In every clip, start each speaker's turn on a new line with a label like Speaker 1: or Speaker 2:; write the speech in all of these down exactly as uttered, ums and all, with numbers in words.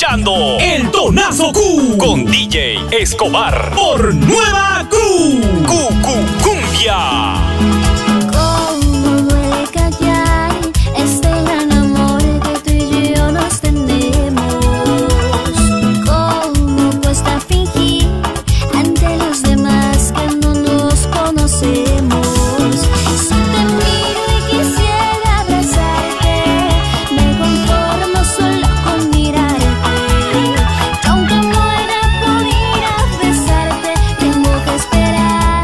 Speaker 1: escuchando el Tonazo Q con D J Escobar por Nueva Q. Q Q Cumbia.
Speaker 2: Cómo duele callar este gran amor que tú y yo nos tenemos. Cómo cuesta fingir ante los demás que no nos conocemos. Si te miro y quisiera abrazarte, me conformo solo con mirarte. Y aunque muera por ir a besarte, tengo que esperar.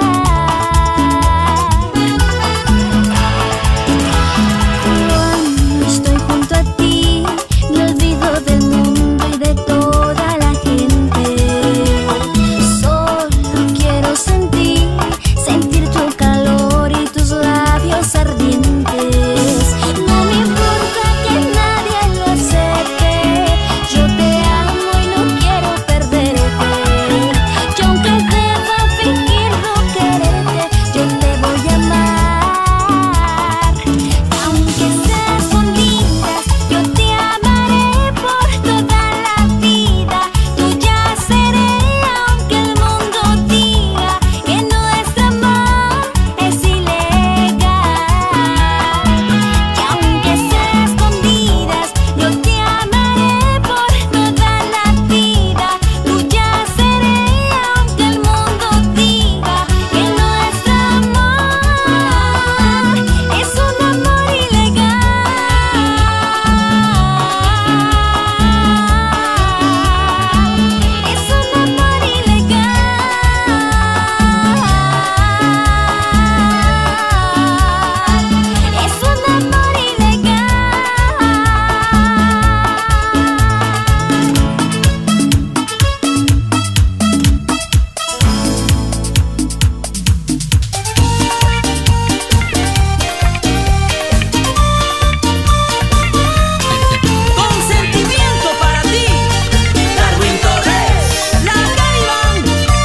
Speaker 2: Cuando estoy junto a ti, me olvido del mundo y de toda la gente. Solo quiero sentir, sentir tu calor y tus labios ardientes. No me importa que nadie lo sepa, yo te amo y no quiero perderte. Y aunque deba fingir no quererte, yo te voy a amar. Aunque sea escondidas, yo te amaré por toda la vida. Tuya seré aunque el mundo diga que nuestro amor es ilegal. Y aunque sea escondidas, yo te amaré por toda la vida. Tuya seré aunque el mundo diga que nuestro amor es un amor ilegal. Es un amor ilegal. Es un amor ilegal.
Speaker 3: Consentimiento para ti, Darwin Torres, la Caliban.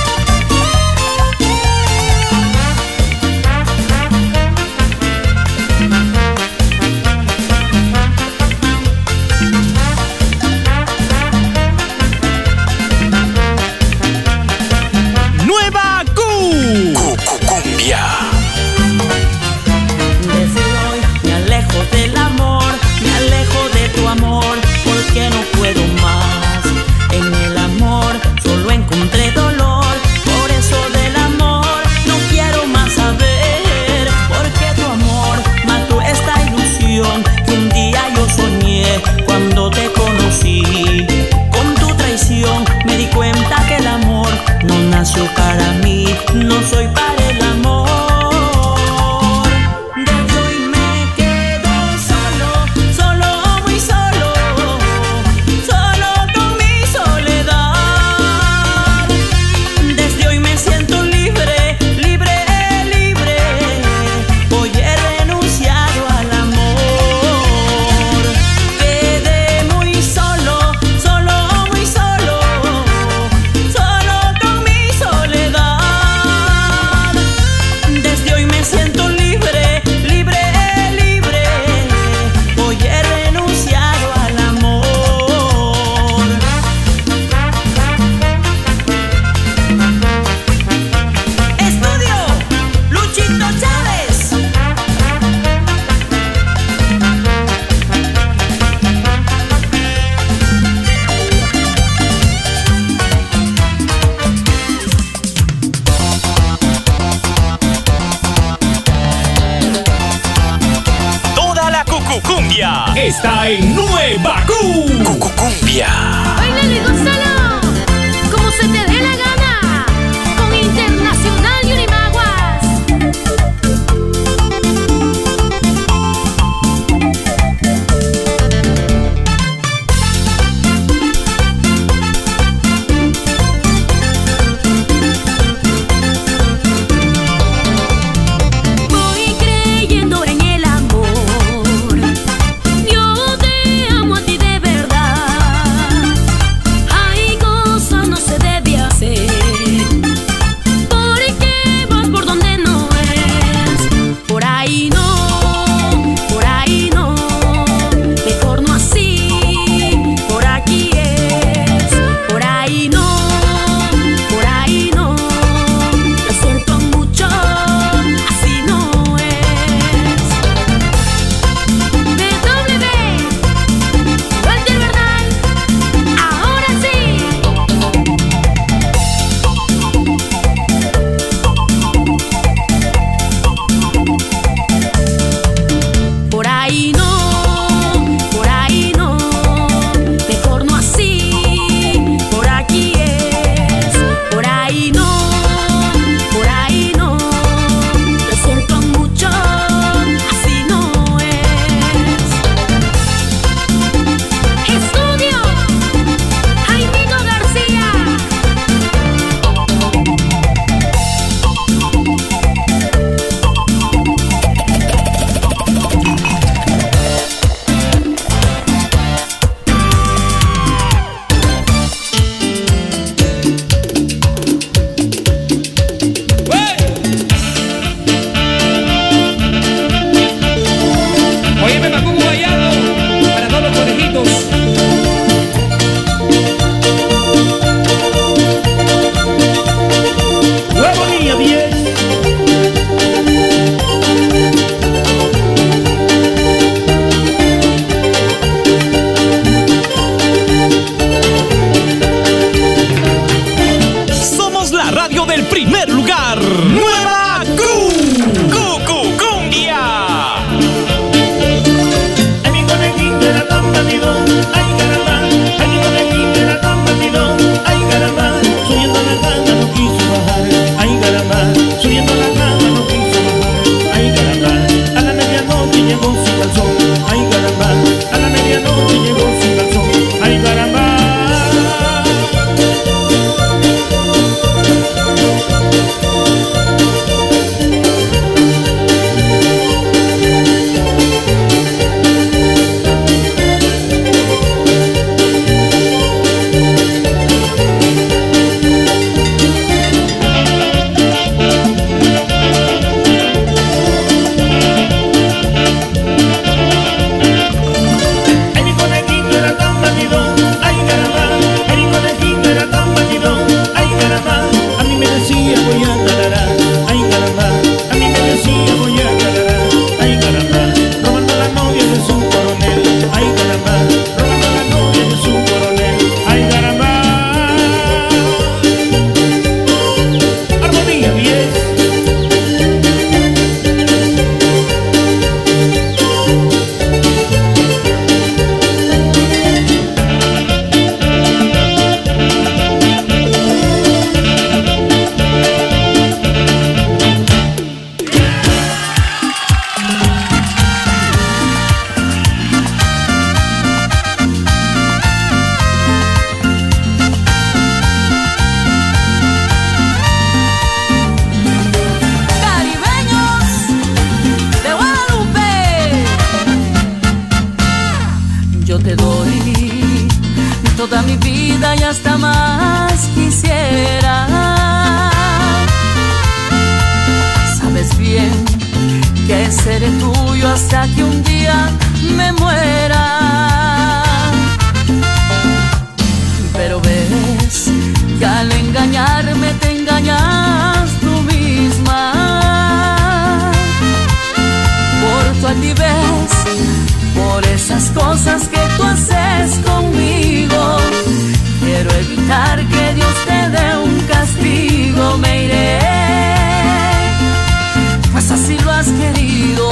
Speaker 1: Nueva Q. Q Q Cumbia.
Speaker 3: Desde hoy me alejo del amor, me alejo de tu amor, porque no puedo más. En el amor solo encontré dolor, por eso del amor no quiero más saber. Porque tu amor mató esta ilusión que un día yo soñé cuando te conocí. Con tu traición me di cuenta que el amor no nació para mí, no soy para el amor. Desde hoy me quedo solo, solo, muy solo, solo con mi soledad. Desde hoy me siento libre, libre, libre. Hoy he renunciado al amor. Quedé muy solo, solo, muy solo, solo con mi soledad. Desde hoy me siento libre, libre, libre. Hoy he renunciado al amor. Estudio, Luchito Chávez.
Speaker 1: Toda la Q Q Cumbia está en Nueva Q. Q Q Cumbia.
Speaker 2: Báilale, gózalo, como se te dé la gana, con Internacional y Unimaguas. Voy creyendo en el amor, yo te amo a ti de verdad.
Speaker 3: seré tuyo hasta que un día me muera. Pero ves que al engañarme te engañas tú misma. Por tu altivez, por esas cosas que tú haces conmigo, quiero evitar que Dios te dé un castigo. Me iré, pues así lo has querido.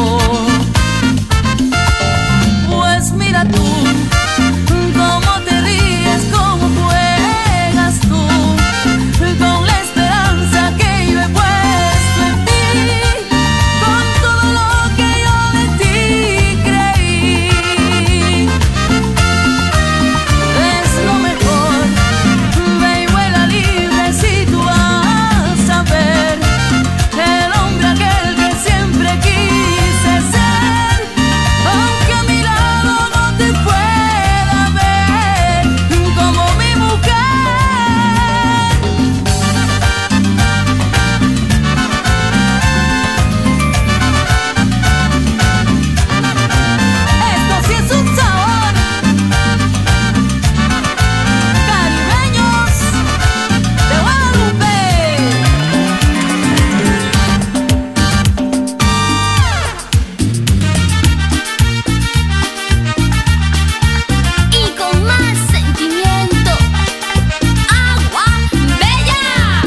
Speaker 3: Pues mira tú, cómo te ríes, cómo juegas tú, con la esperanza que yo he puesto en ti, con todo lo que yo de ti creí. Es lo mejor, ve y vuela libre si tú vas a ver el hombre aquel que siempre quise ser, aunque a mi lado no te pueda ver como mi mujer. Esto sí es un sabor, caribeños de Guadalupe.
Speaker 2: Y con más sentimiento, Agua Bella.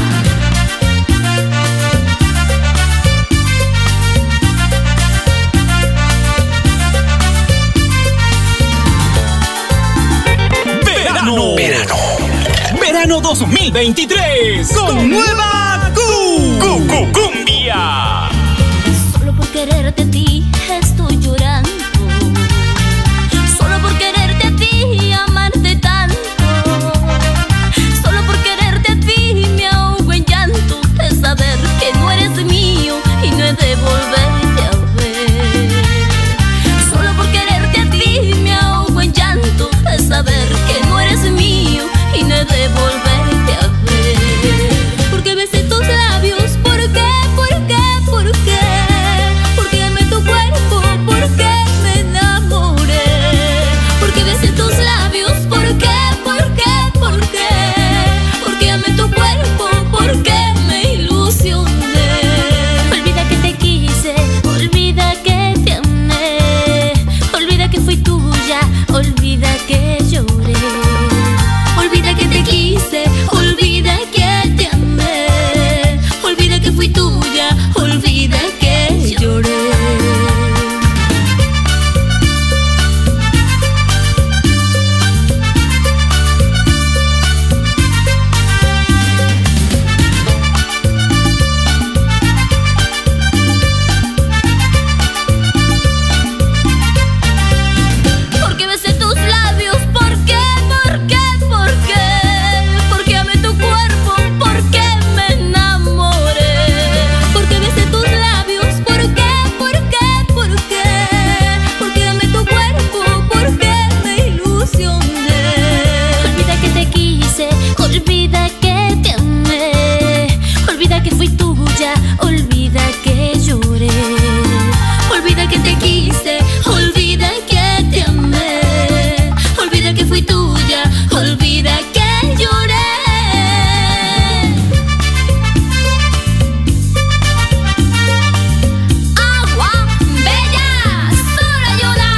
Speaker 1: Verano. Verano. Verano dos mil veintitrés. Con nueva Q. Q, Q, Cumbia.
Speaker 2: Solo por quererte a ti estoy llorando, solo por quererte a ti y amarte tanto, solo por quererte a ti me ahogo en llanto de saber que no eres mío y no he de volverte a ver. Solo por quererte a ti me ahogo en llanto de saber que no eres mío y no he de volverte a ver. Porque besé tus labios, ¿por qué? ¿Por qué? ¿Por qué? Porque amé tu cuerpo, porque me enamoré. Porque besé tus labios, ¿por qué? ¿Por qué? ¿Por qué? Porque amé tu cuerpo, porque me ilusioné. Olvida que te quise, olvida que te amé, olvida que fui tuya, olvida que lloré. Olvida que te quise, olvida que te amé, olvida que fui tuya, olvida que lloré. Porque besé tus labios, ¿por qué? ¿Por qué? ¿Por qué? Porque amé tu cuerpo, porque me enamoré. Porque besé tus labios, ¿por qué? ¿Por qué? ¿Por qué? Porque amé tu cuerpo, porque me ilusioné. Olvida que te quise, olvida que te amé, olvida que fui tuya, olvida que lloré. Olvida que te quise, olvida que te amé, olvida que fui tuya, olvida que lloré. Agua Bella, solo ayuda.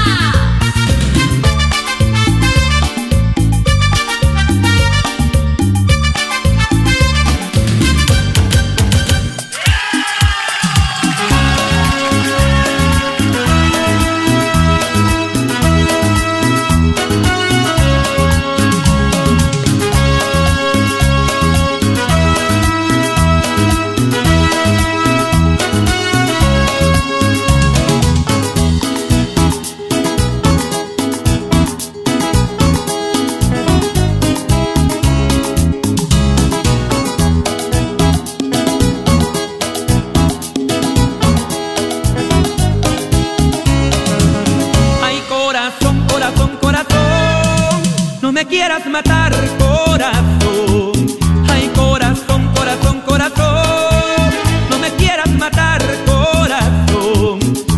Speaker 3: me quieras matar, corazón. Ay, corazón, corazón, corazón. No me quieras matar, corazón.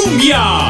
Speaker 1: Cumbia.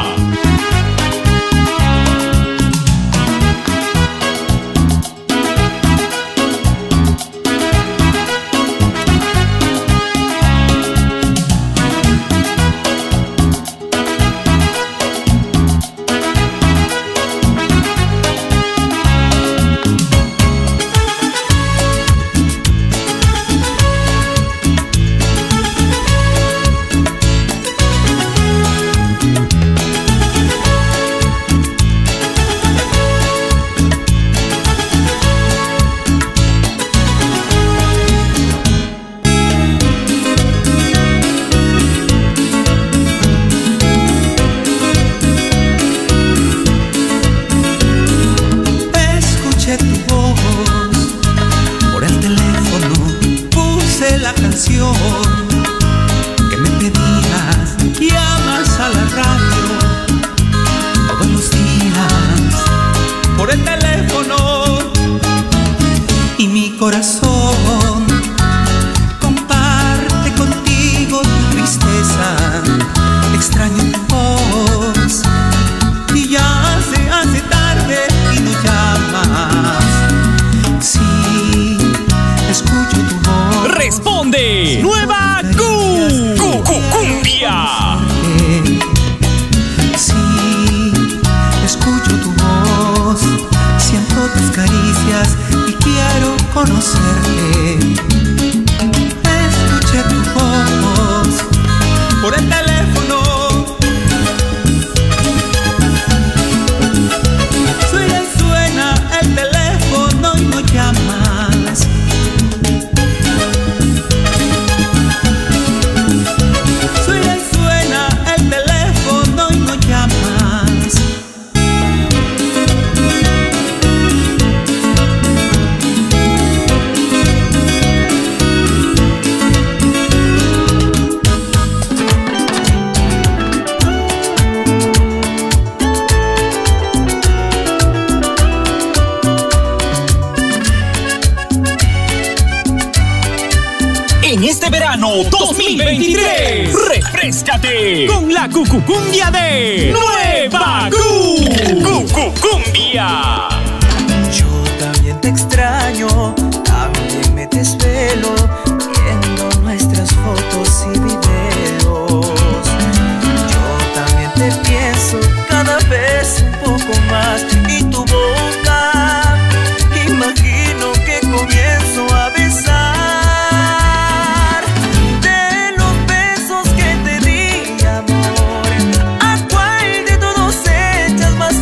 Speaker 4: Que me pedías, llamas a la radio todos los días por el teléfono, y mi corazón comparte contigo tu tristeza. Extraño tu voz y ya se hace tarde y no llamas. Sí, escucho tu voz.
Speaker 1: Responde Nueva Cu, Cu, Cu, Cumbia.
Speaker 4: Sí, escucho tu voz, siento tus caricias y quiero conocerte. Escuché tu voz por el teléfono. Suena y suena el teléfono y no llamas. Suena y suena el teléfono y no llamas.
Speaker 1: En este verano dos mil veintitrés, refréscate con la cucucumbia de Nueva Cu, Cucucumbia.
Speaker 5: Yo también te extraño, también me desvelo viendo nuestras fotos y videos. Yo también te pienso cada vez un poco más, y tu boca imagino que comienzo a besar. Más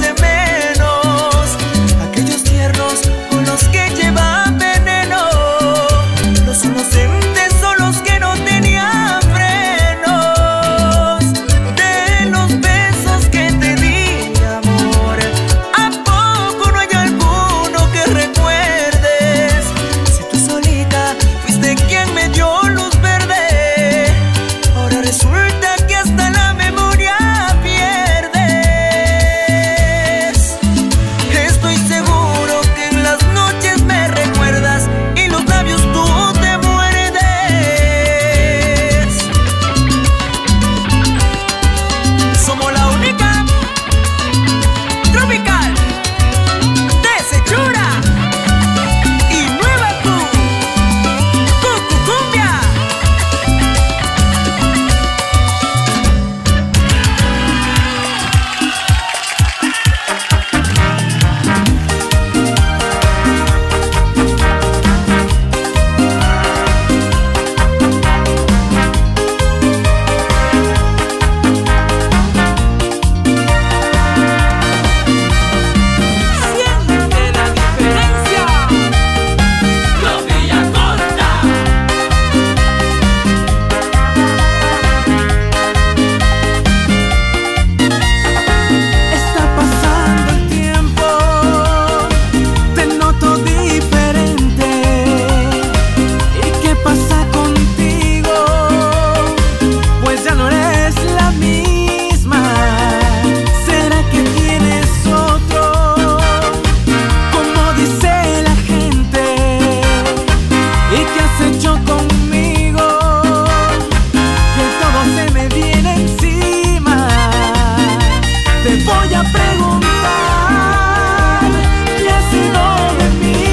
Speaker 5: preguntar qué ha sido de mí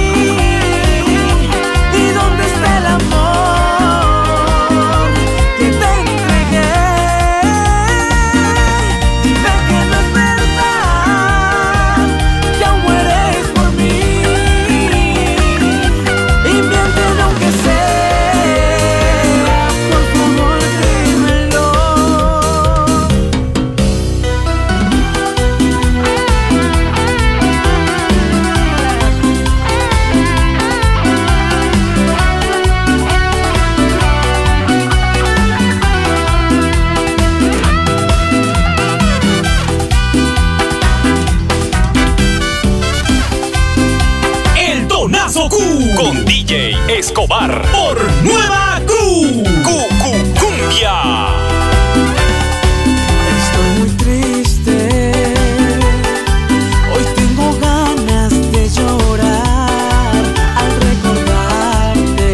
Speaker 5: y dónde está el amor que te entregué. Dime que no es verdad, que aún mueres por mí, y miénteme aunque sea, por favor dímelo.
Speaker 1: El Tonazo Q con D J Escobar por Nueva Q. Q Q Cumbia.
Speaker 5: Estoy muy triste, hoy tengo ganas de llorar al recordarte.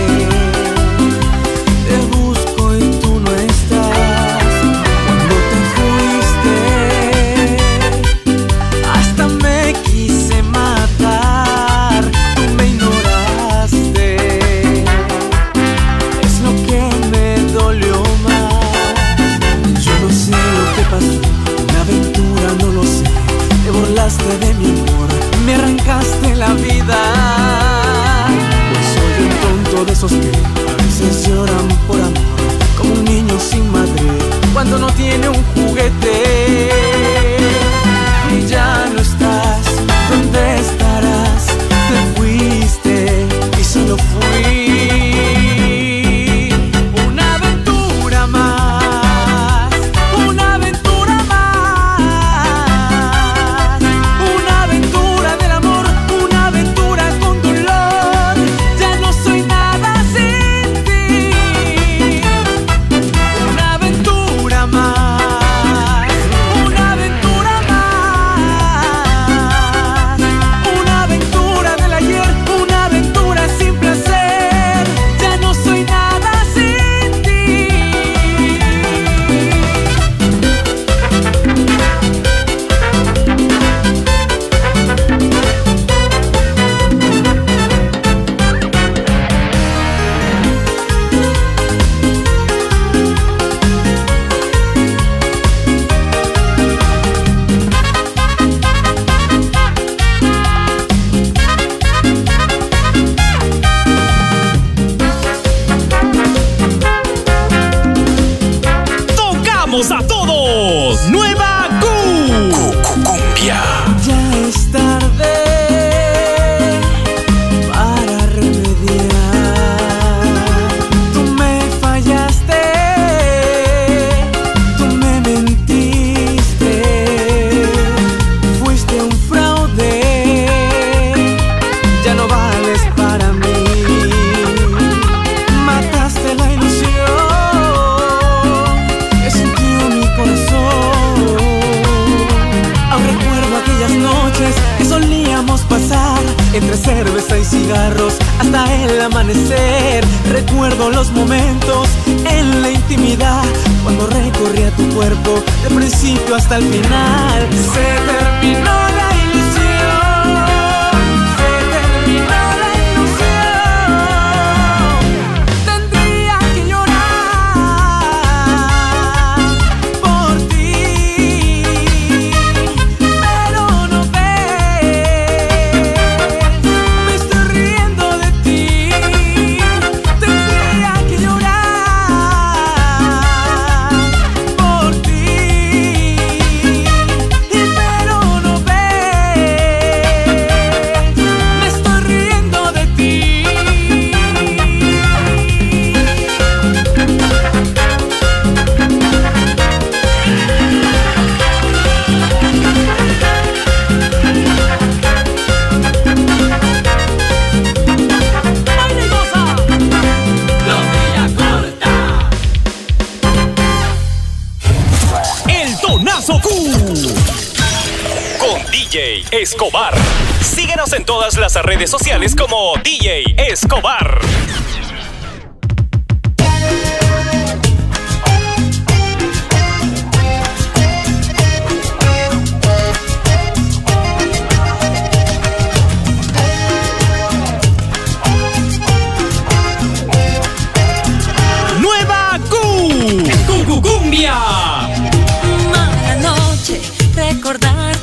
Speaker 5: Te busco y tú no estás. Cuando te fuiste, hasta me quise matar. Tú me ignoraste, es lo que me dolió más. Yo no sé lo que pasó, una aventura, no lo sé. Te burlaste de mi amor, me arrancaste la vida. Pues soy un tonto de esos que a veces lloran por amor, como un niño sin madre cuando no tiene un juguete. Y ya no estás, ¿dónde estarás? Te fuiste y solo fui una aventura más, una aventura más, una aventura del amor, una aventura con dolor. Ya no soy nada sin ti, una aventura más, una aventura más, una aventura del ayer, una aventura sin placer. Ya no soy nada sin ti.
Speaker 1: Tocamos a todos. Nueva Q. Cumbia.
Speaker 5: Ya es tarde para remediar. Tú me fallaste, tú me mentiste, fuiste un fraude, ya no vales para mí. Mataste la ilusión que sintió mi corazón. Aún recuerdo aquellas noches que solíamos pasar entre cerveza y cigarros hasta el amanecer. Recuerdo los momentos en la intimidad cuando recorría tu cuerpo de principio hasta el final. Se terminó la ilusión, se terminó la ilusión. Tendría que llorar por ti, pero no ves, me estoy riendo de ti. Tendría que llorar por ti, pero no ves, me estoy riendo de ti. ¡Baila y goza! Los Villa Corta.
Speaker 1: El Tonazo Q con D J Escobar. Síguenos en todas las redes sociales como D J Escobar.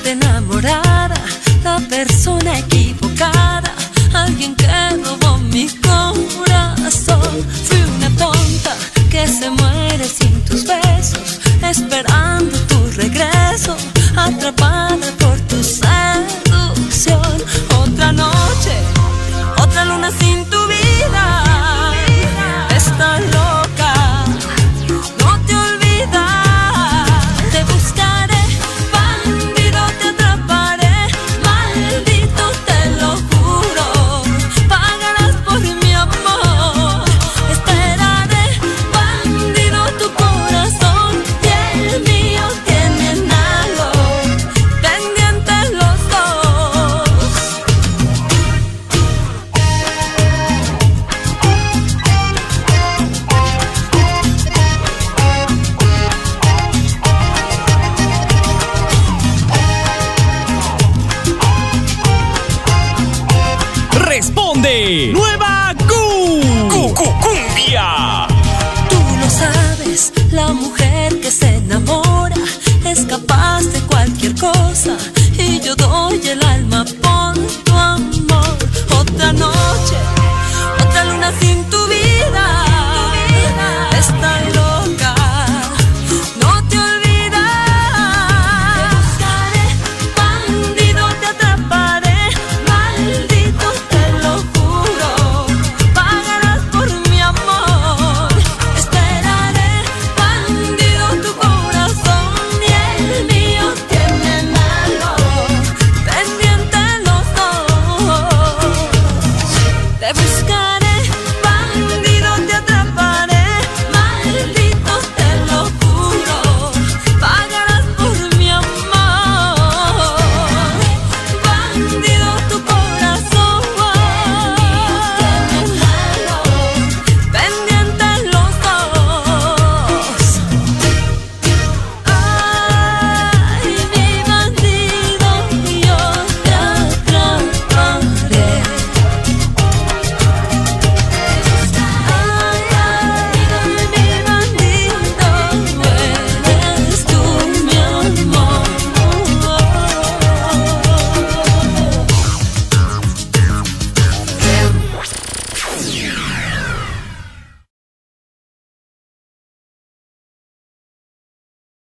Speaker 6: estuviste enamorada, la persona equivocada, alguien que robó mi corazón. Fui una tonta que se muere sin tus besos, esperando tu regreso, atrapada por tu seducción. Otra noche, otra luna sin tu vida. Estás loca, no te olvidas. Te buscaré, bandido, te atraparé. Maldito, te lo juro, pagarás por mi amor. Esperaré, bandido, tu corazón y el mío tienen algo pendientes los dos.
Speaker 1: Responde Nueva Cu Cumbia.
Speaker 6: Tú lo sabes, la mujer que se enamora es capaz de cualquier cosa, y yo doy el alma por tu amor. Otra noche, otra luna sin tu